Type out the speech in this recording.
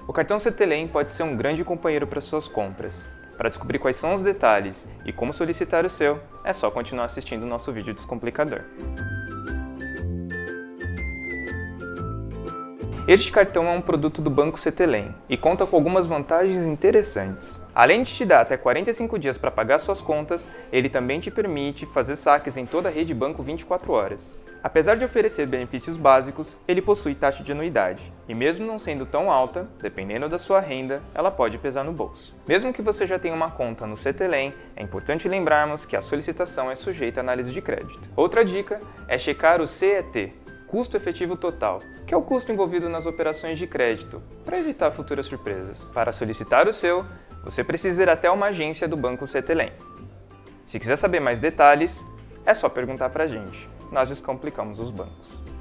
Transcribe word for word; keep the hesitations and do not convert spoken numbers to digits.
O cartão Cetelem pode ser um grande companheiro para suas compras. Para descobrir quais são os detalhes e como solicitar o seu, é só continuar assistindo o nosso vídeo Descomplicador. Este cartão é um produto do Banco Cetelem e conta com algumas vantagens interessantes. Além de te dar até quarenta e cinco dias para pagar suas contas, ele também te permite fazer saques em toda a rede banco vinte e quatro horas. Apesar de oferecer benefícios básicos, ele possui taxa de anuidade, e mesmo não sendo tão alta, dependendo da sua renda, ela pode pesar no bolso. Mesmo que você já tenha uma conta no Cetelem, é importante lembrarmos que a solicitação é sujeita à análise de crédito. Outra dica é checar o C E T, Custo Efetivo Total, que é o custo envolvido nas operações de crédito, para evitar futuras surpresas. Para solicitar o seu, você precisa ir até uma agência do Banco Cetelem. Se quiser saber mais detalhes, é só perguntar pra gente. Nós descomplicamos os bancos.